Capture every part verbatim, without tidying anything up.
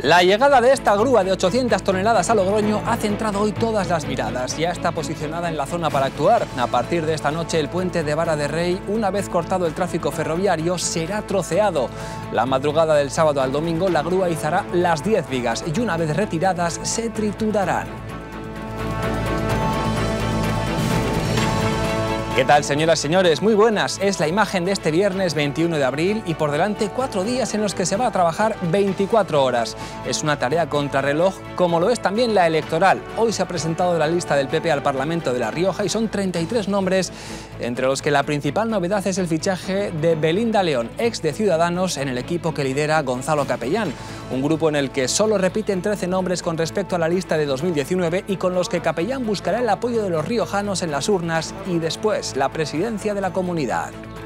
La llegada de esta grúa de ochocientas toneladas a Logroño ha centrado hoy todas las miradas. Ya está posicionada en la zona para actuar. A partir de esta noche, el puente de Vara de Rey, una vez cortado el tráfico ferroviario, será troceado. La madrugada del sábado al domingo, la grúa izará las diez vigas y una vez retiradas, se triturarán. ¿Qué tal, señoras y señores? Muy buenas. Es la imagen de este viernes veintiuno de abril y por delante cuatro días en los que se va a trabajar veinticuatro horas. Es una tarea contrarreloj, como lo es también la electoral. Hoy se ha presentado la lista del P P al Parlamento de La Rioja y son treinta y tres nombres, entre los que la principal novedad es el fichaje de Belinda León, ex de Ciudadanos, en el equipo que lidera Gonzalo Capellán. Un grupo en el que solo repiten trece nombres con respecto a la lista de dos mil diecinueve y con los que Capellán buscará el apoyo de los riojanos en las urnas y después la presidencia de la comunidad.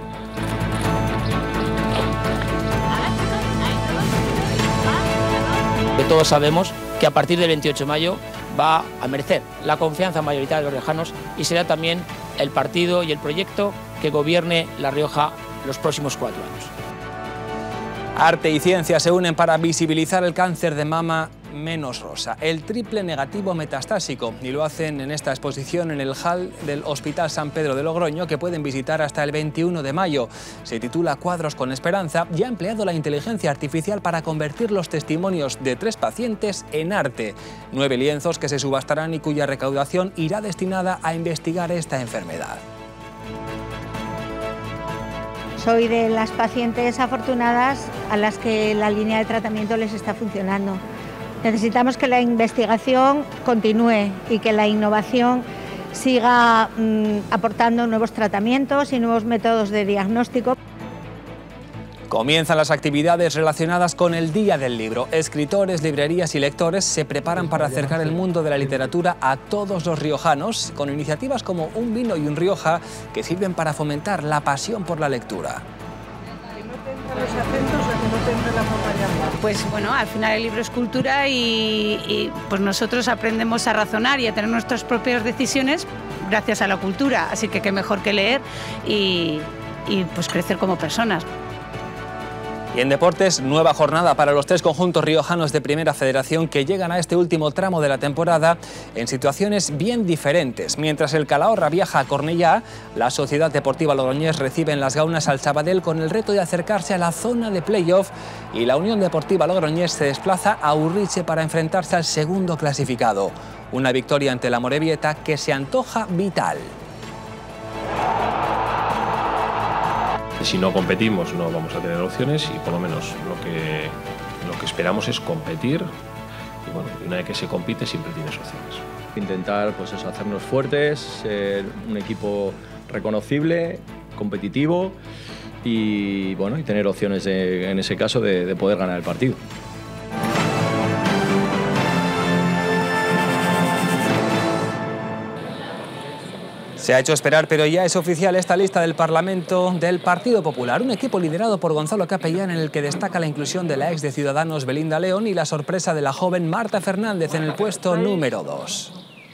Todos sabemos que a partir del veintiocho de mayo va a merecer la confianza mayoritaria de los riojanos y será también el partido y el proyecto que gobierne La Rioja los próximos cuatro años. Arte y ciencia se unen para visibilizar el cáncer de mama menos rosa, el triple negativo metastásico, y lo hacen en esta exposición en el hall del Hospital San Pedro de Logroño, que pueden visitar hasta el veintiuno de mayo. Se titula Cuadros con Esperanza y ha empleado la inteligencia artificial para convertir los testimonios de tres pacientes en arte. Nueve lienzos que se subastarán y cuya recaudación irá destinada a investigar esta enfermedad. Soy de las pacientes afortunadas a las que la línea de tratamiento les está funcionando. Necesitamos que la investigación continúe y que la innovación siga mmm, aportando nuevos tratamientos y nuevos métodos de diagnóstico. Comienzan las actividades relacionadas con el Día del Libro. Escritores, librerías y lectores se preparan para acercar el mundo de la literatura a todos los riojanos, con iniciativas como Un vino y un Rioja, que sirven para fomentar la pasión por la lectura. Pues bueno, al final el libro es cultura y, y pues nosotros aprendemos a razonar y a tener nuestras propias decisiones gracias a la cultura, así que qué mejor que leer y, y pues crecer como personas. Y en deportes, nueva jornada para los tres conjuntos riojanos de Primera Federación que llegan a este último tramo de la temporada en situaciones bien diferentes. Mientras el Calahorra viaja a Cornellá, la Sociedad Deportiva Logroñés recibe en las Gaunas al Sabadell con el reto de acercarse a la zona de playoff, y la Unión Deportiva Logroñés se desplaza a Urriche para enfrentarse al segundo clasificado. Una victoria ante la Morevieta que se antoja vital. Si no competimos no vamos a tener opciones y por lo menos lo que, lo que esperamos es competir y bueno, una vez que se compite siempre tienes opciones. Intentar pues eso, hacernos fuertes, ser un equipo reconocible, competitivo y, bueno, y tener opciones de, en ese caso de, de poder ganar el partido. Se ha hecho esperar, pero ya es oficial esta lista del Parlamento del Partido Popular. Un equipo liderado por Gonzalo Capellán, en el que destaca la inclusión de la ex de Ciudadanos Belinda León y la sorpresa de la joven Marta Fernández en el puesto número dos.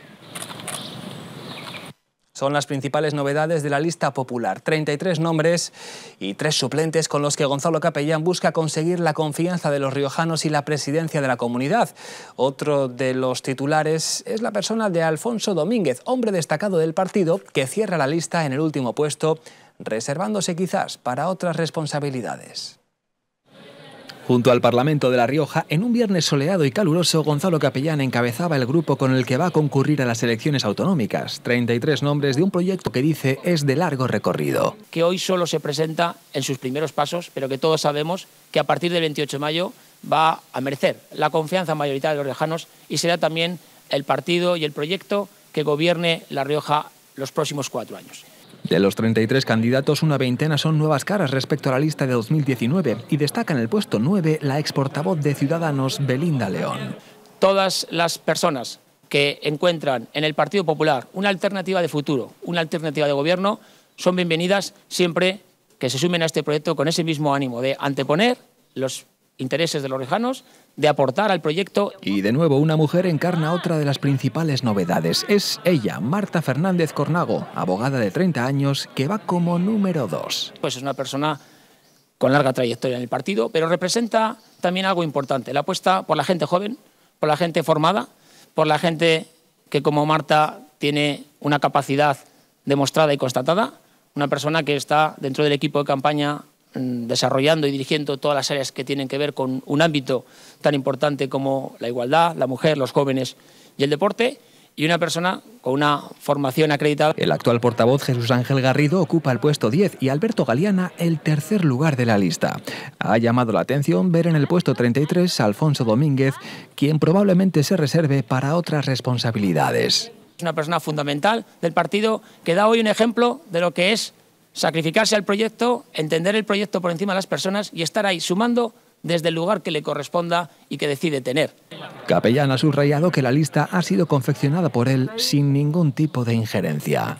Son las principales novedades de la lista popular. treinta y tres nombres y tres suplentes con los que Gonzalo Capellán busca conseguir la confianza de los riojanos y la presidencia de la comunidad. Otro de los titulares es la persona de Alfonso Domínguez, hombre destacado del partido, que cierra la lista en el último puesto, reservándose quizás para otras responsabilidades. Junto al Parlamento de La Rioja, en un viernes soleado y caluroso, Gonzalo Capellán encabezaba el grupo con el que va a concurrir a las elecciones autonómicas. treinta y tres nombres de un proyecto que dice es de largo recorrido. Que hoy solo se presenta en sus primeros pasos, pero que todos sabemos que a partir del veintiocho de mayo va a merecer la confianza mayoritaria de los riojanos y será también el partido y el proyecto que gobierne La Rioja los próximos cuatro años. De los treinta y tres candidatos, una veintena son nuevas caras respecto a la lista de dos mil diecinueve y destaca en el puesto nueve la ex portavoz de Ciudadanos, Belinda León. Todas las personas que encuentran en el Partido Popular una alternativa de futuro, una alternativa de gobierno, son bienvenidas siempre que se sumen a este proyecto con ese mismo ánimo de anteponer los intereses de los riojanos, de aportar al proyecto. Y de nuevo una mujer encarna otra de las principales novedades. Es ella, Marta Fernández Cornago, abogada de treinta años, que va como número dos. Pues es una persona con larga trayectoria en el partido, pero representa también algo importante, la apuesta por la gente joven, por la gente formada, por la gente que como Marta tiene una capacidad demostrada y constatada, una persona que está dentro del equipo de campaña desarrollando y dirigiendo todas las áreas que tienen que ver con un ámbito tan importante como la igualdad, la mujer, los jóvenes y el deporte, y una persona con una formación acreditada. El actual portavoz Jesús Ángel Garrido ocupa el puesto diez y Alberto Galiana el tercer lugar de la lista. Ha llamado la atención ver en el puesto treinta y tres a Alfonso Domínguez, quien probablemente se reserve para otras responsabilidades. Es una persona fundamental del partido que da hoy un ejemplo de lo que es sacrificarse al proyecto, entender el proyecto por encima de las personas y estar ahí sumando desde el lugar que le corresponda y que decide tener. Capellán ha subrayado que la lista ha sido confeccionada por él sin ningún tipo de injerencia.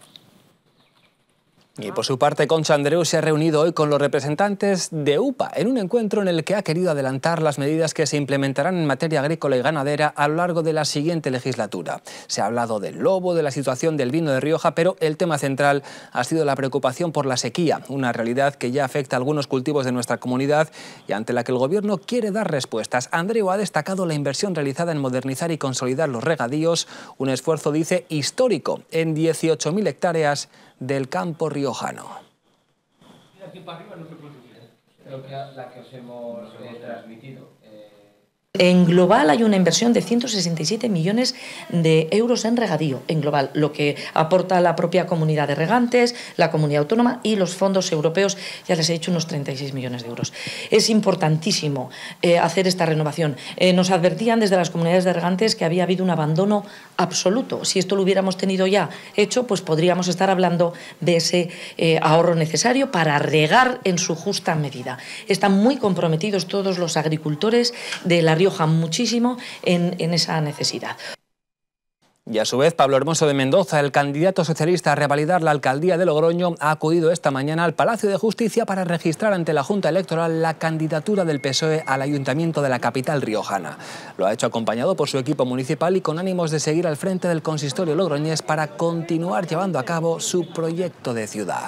Y por su parte, Concha Andreu se ha reunido hoy con los representantes de U P A en un encuentro en el que ha querido adelantar las medidas que se implementarán en materia agrícola y ganadera a lo largo de la siguiente legislatura. Se ha hablado del lobo, de la situación del vino de Rioja, pero el tema central ha sido la preocupación por la sequía, una realidad que ya afecta a algunos cultivos de nuestra comunidad y ante la que el Gobierno quiere dar respuestas. Andreu ha destacado la inversión realizada en modernizar y consolidar los regadíos, un esfuerzo, dice, histórico en dieciocho mil hectáreas del campo riojano. Aquí para arriba no se puede subir, creo que la que os hemos eh, transmitido. En global hay una inversión de ciento sesenta y siete millones de euros en regadío, en global, lo que aporta la propia comunidad de regantes, la comunidad autónoma y los fondos europeos, ya les he dicho, unos treinta y seis millones de euros. Es importantísimo eh, hacer esta renovación. Eh, nos advertían desde las comunidades de regantes que había habido un abandono absoluto. Si esto lo hubiéramos tenido ya hecho, pues podríamos estar hablando de ese eh, ahorro necesario para regar en su justa medida. Están muy comprometidos todos los agricultores de la Rioja muchísimo en, en esa necesidad. Y a su vez, Pablo Hermoso de Mendoza, el candidato socialista a revalidar la alcaldía de Logroño, ha acudido esta mañana al Palacio de Justicia para registrar ante la Junta Electoral la candidatura del P S O E al Ayuntamiento de la capital riojana. Lo ha hecho acompañado por su equipo municipal y con ánimos de seguir al frente del consistorio logroñés para continuar llevando a cabo su proyecto de ciudad.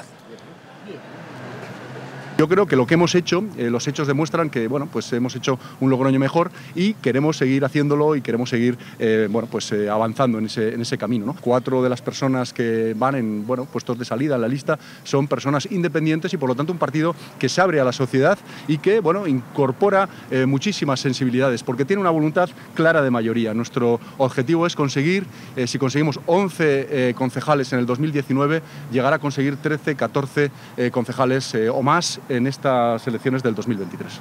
Yo creo que lo que hemos hecho, eh, los hechos demuestran que bueno, pues hemos hecho un Logroño mejor y queremos seguir haciéndolo y queremos seguir eh, bueno, pues, eh, avanzando en ese, en ese camino, ¿no? Cuatro de las personas que van en bueno, puestos de salida en la lista son personas independientes y por lo tanto un partido que se abre a la sociedad y que bueno, incorpora eh, muchísimas sensibilidades porque tiene una voluntad clara de mayoría. Nuestro objetivo es conseguir, eh, si conseguimos once eh, concejales en el dos mil diecinueve, llegar a conseguir trece, catorce eh, concejales eh, o más en estas elecciones del dos mil veintitrés.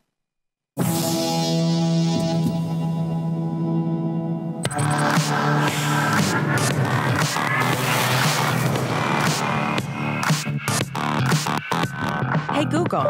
Hey Google.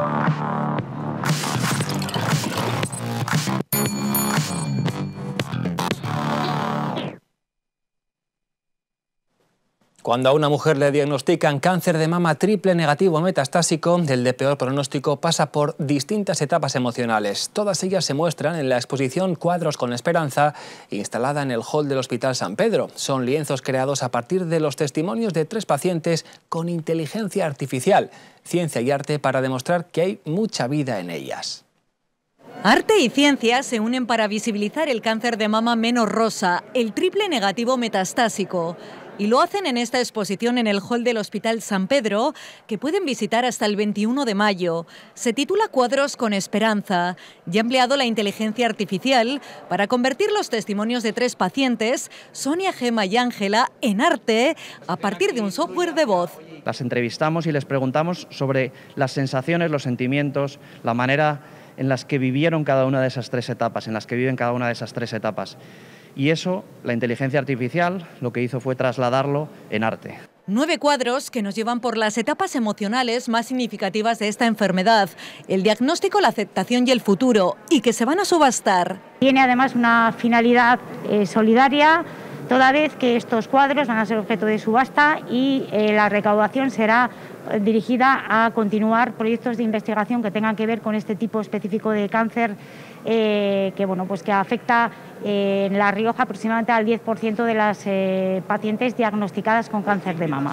Cuando a una mujer le diagnostican cáncer de mama triple negativo metastásico, el de peor pronóstico pasa por distintas etapas emocionales. Todas ellas se muestran en la exposición Cuadros con Esperanza, instalada en el hall del Hospital San Pedro. Son lienzos creados a partir de los testimonios de tres pacientes con inteligencia artificial, ciencia y arte para demostrar que hay mucha vida en ellas. Arte y ciencia se unen para visibilizar el cáncer de mama menos rosa, el triple negativo metastásico. Y lo hacen en esta exposición en el hall del Hospital San Pedro, que pueden visitar hasta el veintiuno de mayo. Se titula Cuadros con Esperanza y ha empleado la inteligencia artificial para convertir los testimonios de tres pacientes, Sonia, Gema y Ángela, en arte a partir de un software de voz. Las entrevistamos y les preguntamos sobre las sensaciones, los sentimientos, la manera en las que vivieron cada una de esas tres etapas, en las que viven cada una de esas tres etapas. Y eso, la inteligencia artificial, lo que hizo fue trasladarlo en arte. Nueve cuadros que nos llevan por las etapas emocionales más significativas de esta enfermedad, el diagnóstico, la aceptación y el futuro, y que se van a subastar. Tiene además una finalidad eh, solidaria, toda vez que estos cuadros van a ser objeto de subasta y eh, la recaudación será dirigida a continuar proyectos de investigación que tengan que ver con este tipo específico de cáncer eh, que, bueno, pues que afecta eh, en La Rioja aproximadamente al diez por ciento de las eh, pacientes diagnosticadas con cáncer de mama.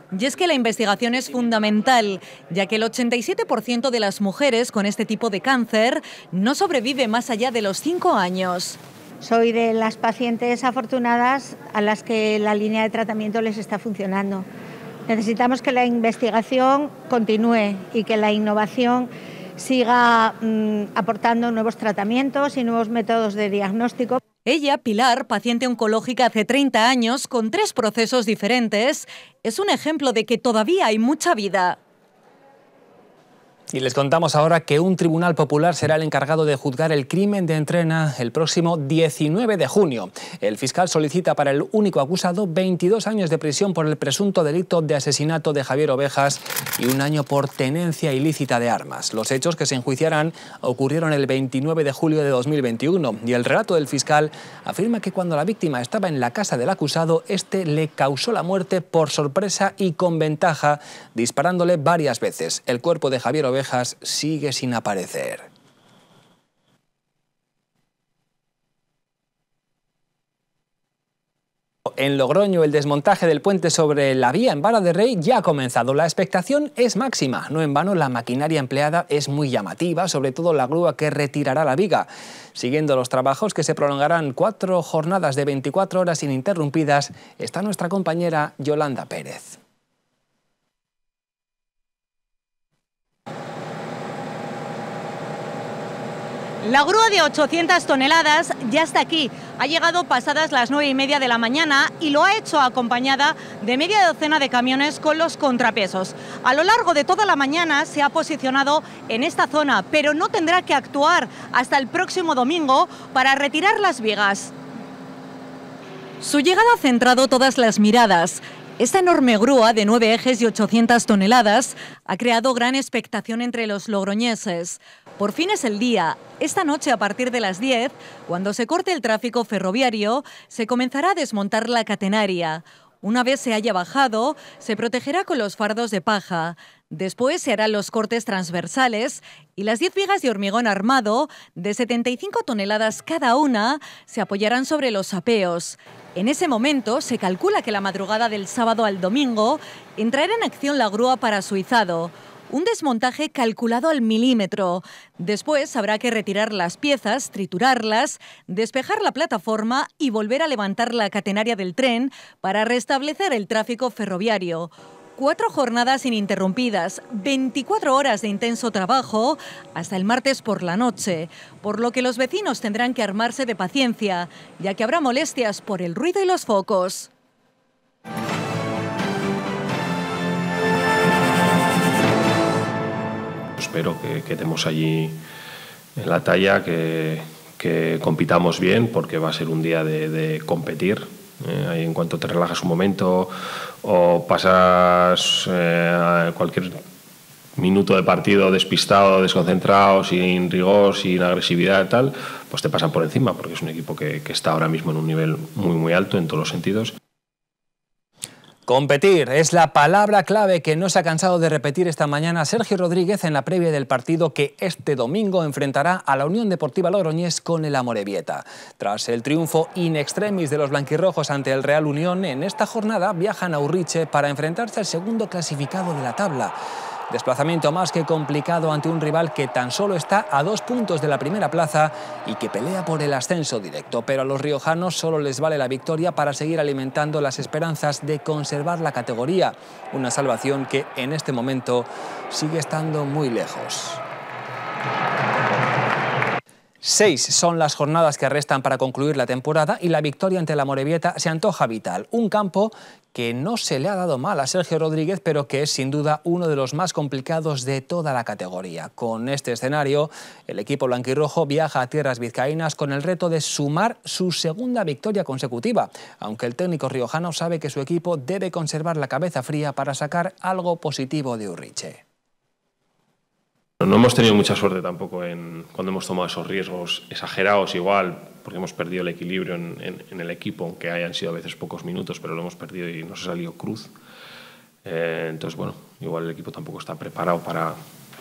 Y es que la investigación es fundamental, ya que el ochenta y siete por ciento de las mujeres con este tipo de cáncer no sobrevive más allá de los cinco años. Soy de las pacientes afortunadas a las que la línea de tratamiento les está funcionando. Necesitamos que la investigación continúe y que la innovación siga mmm, aportando nuevos tratamientos y nuevos métodos de diagnóstico. Ella, Pilar, paciente oncológica hace treinta años, con tres procesos diferentes, es un ejemplo de que todavía hay mucha vida. Y les contamos ahora que un tribunal popular será el encargado de juzgar el crimen de Entrena el próximo diecinueve de junio. El fiscal solicita para el único acusado veintidós años de prisión por el presunto delito de asesinato de Javier Ovejas y un año por tenencia ilícita de armas. Los hechos que se enjuiciarán ocurrieron el veintinueve de julio de dos mil veintiuno y el relato del fiscal afirma que cuando la víctima estaba en la casa del acusado, este le causó la muerte por sorpresa y con ventaja, disparándole varias veces. El cuerpo de Javier Ovejas sigue sin aparecer. En Logroño, el desmontaje del puente sobre la vía en Vara de Rey ya ha comenzado. La expectación es máxima. No en vano, la maquinaria empleada es muy llamativa, sobre todo la grúa que retirará la viga. Siguiendo los trabajos, que se prolongarán cuatro jornadas de veinticuatro horas ininterrumpidas, está nuestra compañera Yolanda Pérez. La grúa de ochocientas toneladas ya está aquí. Ha llegado pasadas las nueve y media de la mañana y lo ha hecho acompañada de media docena de camiones con los contrapesos. A lo largo de toda la mañana se ha posicionado en esta zona, pero no tendrá que actuar hasta el próximo domingo para retirar las vigas. Su llegada ha centrado todas las miradas. Esta enorme grúa de nueve ejes y ochocientas toneladas ha creado gran expectación entre los logroñeses. Por fin es el día. Esta noche, a partir de las diez, cuando se corte el tráfico ferroviario, se comenzará a desmontar la catenaria. Una vez se haya bajado, se protegerá con los fardos de paja. Después se harán los cortes transversales y las diez vigas de hormigón armado, de setenta y cinco toneladas cada una, se apoyarán sobre los apeos. En ese momento, se calcula que la madrugada del sábado al domingo entrará en acción la grúa para su izado. Un desmontaje calculado al milímetro. Después habrá que retirar las piezas, triturarlas, despejar la plataforma y volver a levantar la catenaria del tren para restablecer el tráfico ferroviario. Cuatro jornadas ininterrumpidas, veinticuatro horas de intenso trabajo hasta el martes por la noche, por lo que los vecinos tendrán que armarse de paciencia, ya que habrá molestias por el ruido y los focos. Espero que quedemos allí en la talla, que, que compitamos bien, porque va a ser un día de, de competir. Eh, ahí en cuanto te relajas un momento o pasas eh, cualquier minuto de partido despistado, desconcentrado, sin rigor, sin agresividad y tal, pues te pasan por encima, porque es un equipo que, que está ahora mismo en un nivel muy, muy alto en todos los sentidos. Competir es la palabra clave que no se ha cansado de repetir esta mañana Sergio Rodríguez en la previa del partido que este domingo enfrentará a la Unión Deportiva Logroñés con el Amorebieta. Tras el triunfo in extremis de los blanquirrojos ante el Real Unión, en esta jornada viajan a Urriche para enfrentarse al segundo clasificado de la tabla. Desplazamiento más que complicado ante un rival que tan solo está a dos puntos de la primera plaza y que pelea por el ascenso directo. Pero a los riojanos solo les vale la victoria para seguir alimentando las esperanzas de conservar la categoría. Una salvación que en este momento sigue estando muy lejos. Seis son las jornadas que restan para concluir la temporada y la victoria ante la Amorebieta se antoja vital. Un campo que no se le ha dado mal a Sergio Rodríguez, pero que es sin duda uno de los más complicados de toda la categoría. Con este escenario, el equipo blanquirrojo viaja a tierras vizcaínas con el reto de sumar su segunda victoria consecutiva, aunque el técnico riojano sabe que su equipo debe conservar la cabeza fría para sacar algo positivo de Urriche. No hemos tenido mucha suerte tampoco en, cuando hemos tomado esos riesgos exagerados igual, porque hemos perdido el equilibrio en, en, en el equipo, aunque hayan sido a veces pocos minutos, pero lo hemos perdido y nos ha salido cruz. Eh, entonces, bueno, igual el equipo tampoco está preparado para,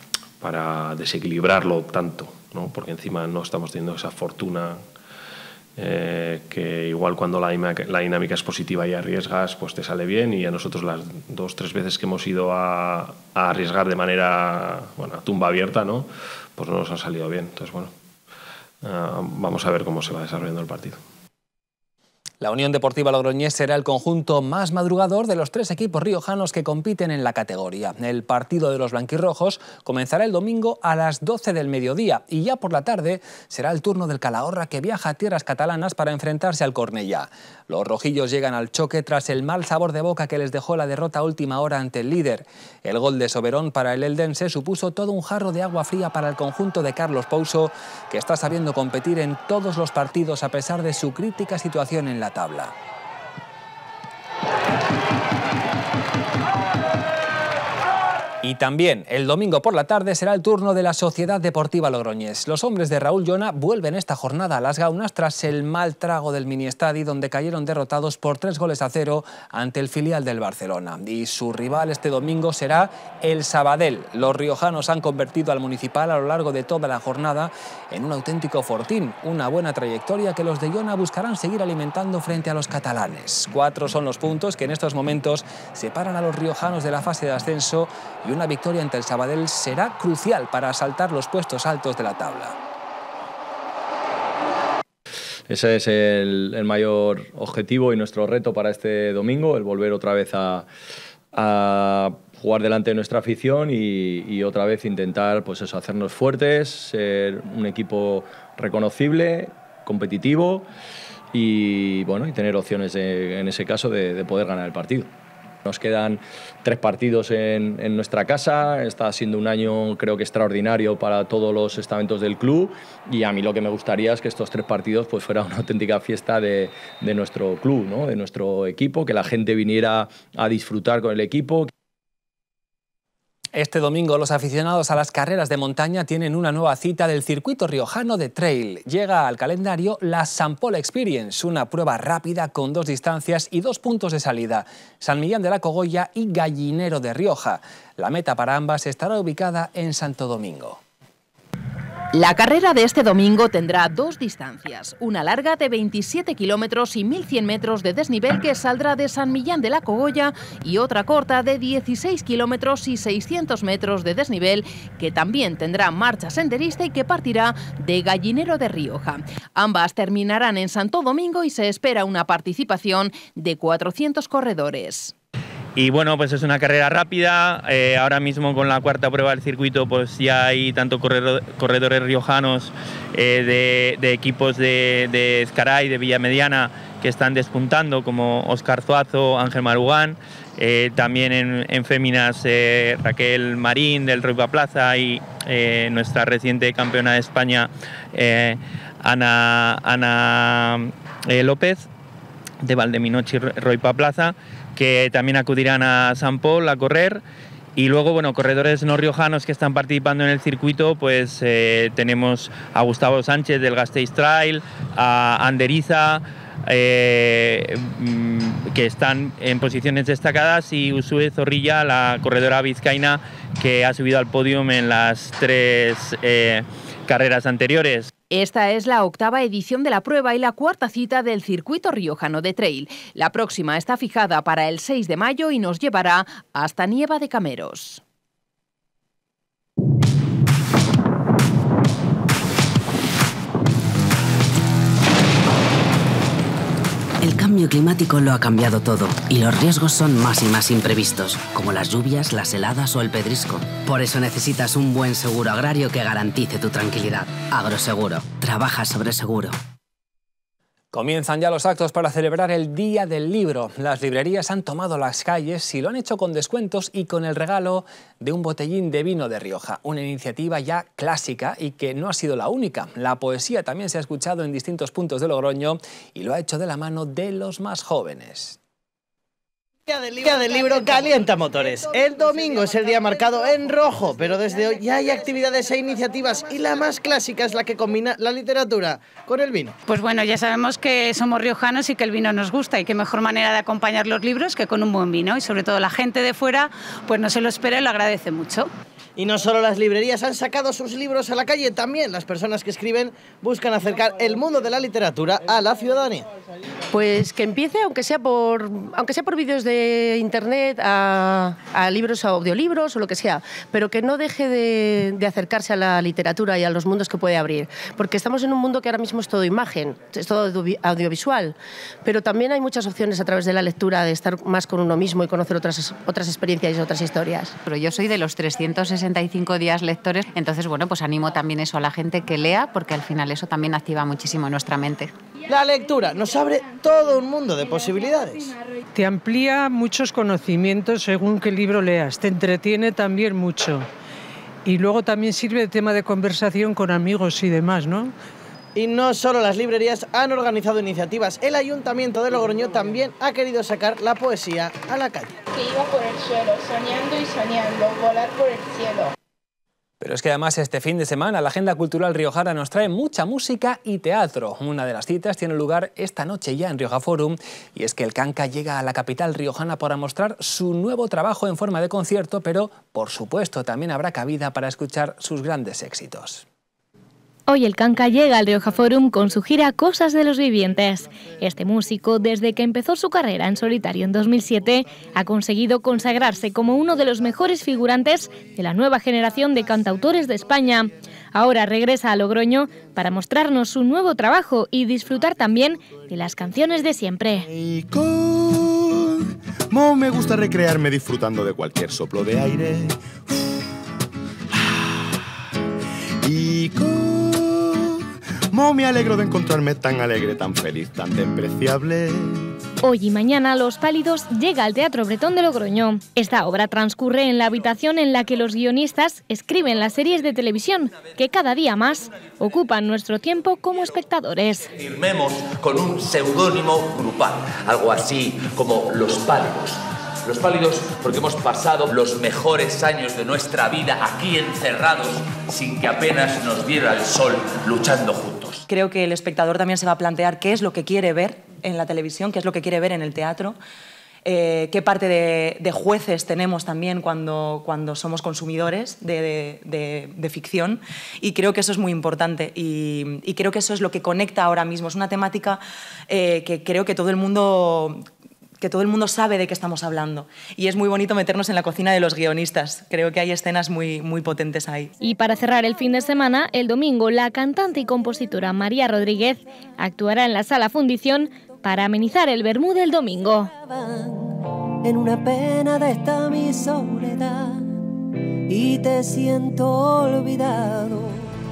para desequilibrarlo tanto, ¿no? Porque encima no estamos teniendo esa fortuna eh, que igual cuando la, la dinámica es positiva y arriesgas, pues te sale bien, y a nosotros las dos, tres veces que hemos ido a, a arriesgar de manera, bueno, a tumba abierta, ¿no? Pues no nos ha salido bien. Entonces, bueno, uh, vamos a ver cómo se va desarrollando el partido. La Unión Deportiva Logroñés será el conjunto más madrugador de los tres equipos riojanos que compiten en la categoría. El partido de los blanquirrojos comenzará el domingo a las doce del mediodía y ya por la tarde será el turno del Calahorra, que viaja a tierras catalanas para enfrentarse al Cornellá. Los rojillos llegan al choque tras el mal sabor de boca que les dejó la derrota a última hora ante el líder. El gol de Soberón para el eldense supuso todo un jarro de agua fría para el conjunto de Carlos Pouso, que está sabiendo competir en todos los partidos a pesar de su crítica situación en la tabla. Y también el domingo por la tarde será el turno de la Sociedad Deportiva Logroñés. Los hombres de Raúl Llona vuelven esta jornada a las Gaunas tras el mal trago del Miniestadi, donde cayeron derrotados por tres goles a cero ante el filial del Barcelona. Y su rival este domingo será el Sabadell. Los riojanos han convertido al Municipal a lo largo de toda la jornada en un auténtico fortín, una buena trayectoria que los de Llona buscarán seguir alimentando frente a los catalanes. Cuatro son los puntos que en estos momentos separan a los riojanos de la fase de ascenso, y una victoria ante el Sabadell será crucial para asaltar los puestos altos de la tabla. Ese es el, el mayor objetivo y nuestro reto para este domingo, el volver otra vez a, a jugar delante de nuestra afición y, y otra vez intentar, pues eso, hacernos fuertes, ser un equipo reconocible, competitivo y, bueno, y tener opciones de, en ese caso de, de poder ganar el partido. Nos quedan tres partidos en, en nuestra casa, está siendo un año creo que extraordinario para todos los estamentos del club, y a mí lo que me gustaría es que estos tres partidos pues fuera una auténtica fiesta de, de nuestro club, ¿no? De nuestro equipo, que la gente viniera a disfrutar con el equipo. Este domingo los aficionados a las carreras de montaña tienen una nueva cita del circuito riojano de trail. Llega al calendario la San Pol Experience, una prueba rápida con dos distancias y dos puntos de salida: San Millán de la Cogolla y Gallinero de Rioja. La meta para ambas estará ubicada en Santo Domingo. La carrera de este domingo tendrá dos distancias, una larga de veintisiete kilómetros y mil cien metros de desnivel que saldrá de San Millán de la Cogolla, y otra corta de dieciséis kilómetros y seiscientos metros de desnivel que también tendrá marcha senderista y que partirá de Gallinero de Rioja. Ambas terminarán en Santo Domingo y se espera una participación de cuatrocientos corredores. Y bueno, pues es una carrera rápida. Eh, ahora mismo con la cuarta prueba del circuito pues ya hay tanto corredor, corredores riojanos eh, de, de equipos de, de Ezcaray, de Villamediana, que están despuntando, como Óscar Zuazo, Ángel Marugán. Eh, también en, en féminas eh, Raquel Marín del Roipa Plaza y eh, nuestra reciente campeona de España eh, Ana, Ana eh, López de Valdeminochi Roipa Plaza, que también acudirán a San Pol a correr. Y luego, bueno, corredores no riojanos que están participando en el circuito, pues eh, tenemos a Gustavo Sánchez del Gasteiz Trail, a Anderiza, eh, que están en posiciones destacadas, y Usue Zorrilla, la corredora vizcaína, que ha subido al podio en las tres eh, carreras anteriores. Esta es la octava edición de la prueba y la cuarta cita del circuito riojano de trail. La próxima está fijada para el seis de mayo y nos llevará hasta Nieva de Cameros. El cambio climático lo ha cambiado todo y los riesgos son más y más imprevistos, como las lluvias, las heladas o el pedrisco. Por eso necesitas un buen seguro agrario que garantice tu tranquilidad. Agroseguro. Trabaja sobre seguro. Comienzan ya los actos para celebrar el Día del Libro. Las librerías han tomado las calles y lo han hecho con descuentos y con el regalo de un botellín de vino de Rioja. Una iniciativa ya clásica y que no ha sido la única. La poesía también se ha escuchado en distintos puntos de Logroño y lo ha hecho de la mano de los más jóvenes. El Día del Libro calienta motores. El domingo es el día marcado en rojo, pero desde hoy ya hay actividades e iniciativas, y la más clásica es la que combina la literatura con el vino. Pues bueno, ya sabemos que somos riojanos y que el vino nos gusta, y qué mejor manera de acompañar los libros que con un buen vino, y sobre todo la gente de fuera pues no se lo espera y lo agradece mucho. Y no solo las librerías han sacado sus libros a la calle, también las personas que escriben buscan acercar el mundo de la literatura a la ciudadanía. Pues que empiece, aunque sea por, aunque sea por vídeos de internet, a, a libros, a audiolibros o lo que sea, pero que no deje de, de acercarse a la literatura y a los mundos que puede abrir, porque estamos en un mundo que ahora mismo es todo imagen, es todo audiovisual, pero también hay muchas opciones a través de la lectura de estar más con uno mismo y conocer otras, otras experiencias y otras historias. Pero yo soy de los trescientos sesenta y cinco días lectores, entonces bueno, pues animo también eso a la gente que lea, porque al final eso también activa muchísimo nuestra mente. La lectura nos abre todo un mundo de posibilidades. Te amplía muchos conocimientos según qué libro leas, te entretiene también mucho. Y luego también sirve de tema de conversación con amigos y demás, ¿no? Y no solo las librerías han organizado iniciativas, el Ayuntamiento de Logroño también ha querido sacar la poesía a la calle. Que iba por el suelo, soñando y soñando, volar por el cielo. Pero es que además este fin de semana la agenda cultural riojana nos trae mucha música y teatro. Una de las citas tiene lugar esta noche ya en Rioja Forum, y es que el Kanka llega a la capital riojana para mostrar su nuevo trabajo en forma de concierto, pero por supuesto también habrá cabida para escuchar sus grandes éxitos. Hoy el Kanka llega al Rioja Forum con su gira Cosas de los Vivientes. Este músico, desde que empezó su carrera en solitario en dos mil siete, ha conseguido consagrarse como uno de los mejores figurantes de la nueva generación de cantautores de España. Ahora regresa a Logroño para mostrarnos su nuevo trabajo y disfrutar también de las canciones de siempre. Y cómo me gusta recrearme disfrutando de cualquier soplo de aire. Y cómo me alegro de encontrarme tan alegre, tan feliz, tan despreciable. Hoy y mañana Los Pálidos llega al Teatro Bretón de Logroño. Esta obra transcurre en la habitación en la que los guionistas escriben las series de televisión que cada día más ocupan nuestro tiempo como espectadores. Firmemos con un seudónimo grupal, algo así como Los Pálidos. Los Pálidos porque hemos pasado los mejores años de nuestra vida aquí encerrados sin que apenas nos diera el sol luchando juntos. Creo que el espectador también se va a plantear qué es lo que quiere ver en la televisión, qué es lo que quiere ver en el teatro, eh, qué parte de, de jueces tenemos también cuando, cuando somos consumidores de, de, de, de ficción, y creo que eso es muy importante y, y creo que eso es lo que conecta ahora mismo. Es una temática eh, que creo que todo el mundo... que todo el mundo sabe de qué estamos hablando. Y es muy bonito meternos en la cocina de los guionistas. Creo que hay escenas muy, muy potentes ahí. Y para cerrar el fin de semana, el domingo, la cantante y compositora María Rodríguez actuará en la Sala Fundición para amenizar el vermú del domingo. En una pena de esta mi soledad y te siento olvidado.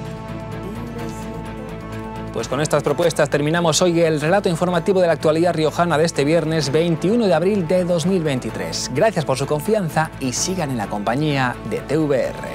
Pues con estas propuestas terminamos hoy el relato informativo de la actualidad riojana de este viernes veintiuno de abril de dos mil veintitrés. Gracias por su confianza y sigan en la compañía de T V R.